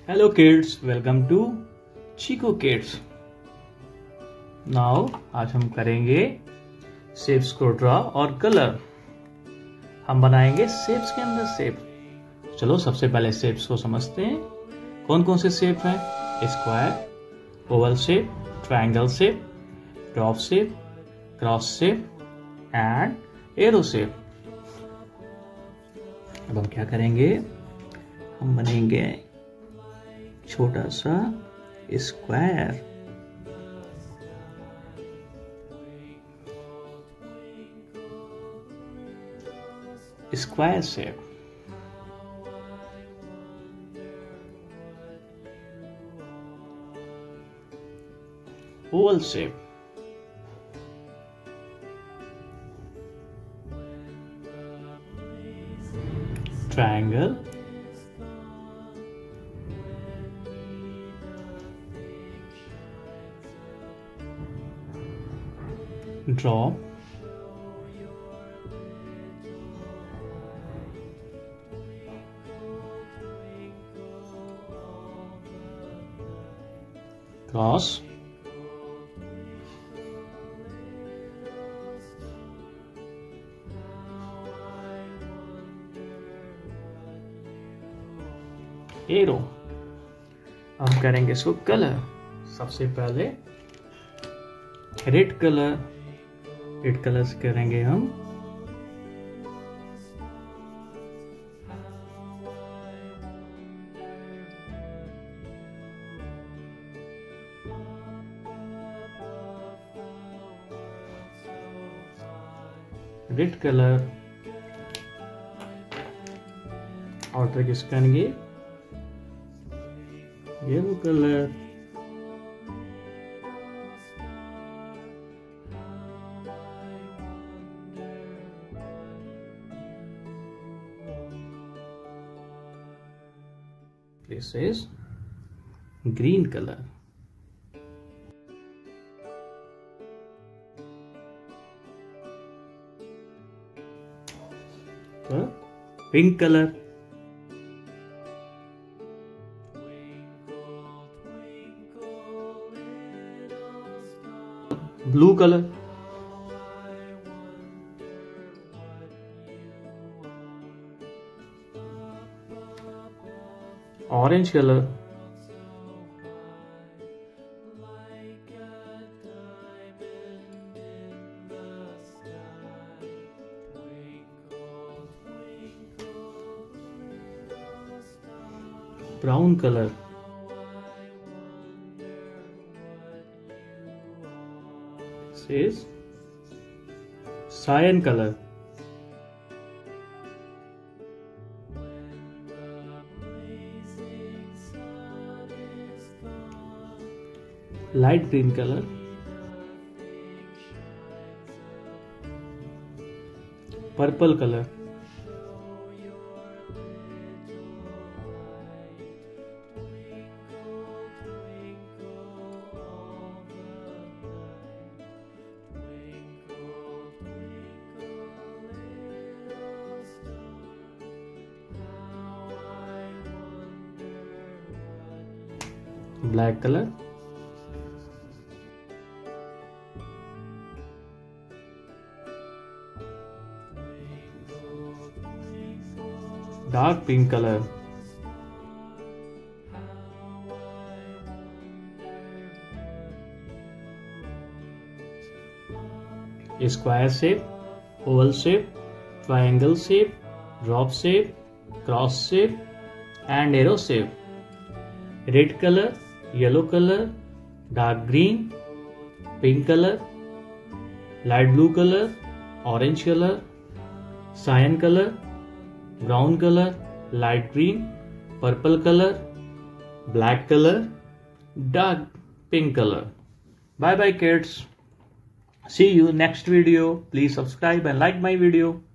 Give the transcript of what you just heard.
Hello kids, welcome to Chiko kids. Now आज हम करेंगे शेप्स को ड्रॉ और कलर। हम बनाएंगे शेप्स के अंदर शेप। चलो सबसे पहले शेप्स को समझते हैं। कौन कौन से शेप हैं? Square, oval shape, triangle shape, drop shape, cross shape and arrow shape. अब हम क्या करेंगे? हम बनेंगे छोटा सा square. Square shape, oval shape, triangle, drop, cross, arrow. हम करेंगे इसको कलर। सबसे पहले रेड कलर, रेड कलर से करेंगे हम रेड कलर। और ट्रिक इसके करेंगे yellow colour, this is green color, pink color, blue color, orange color, brown color, this is cyan color, light green color, purple color, black color, dark pink color, square shape, oval shape, triangle shape, drop shape, cross shape and arrow shape. Red color, yellow color, dark green, pink color, light blue color, orange color, cyan color, brown color, light green, purple color, black color, dark pink color. Bye bye kids. See you next video. Please subscribe and like my video.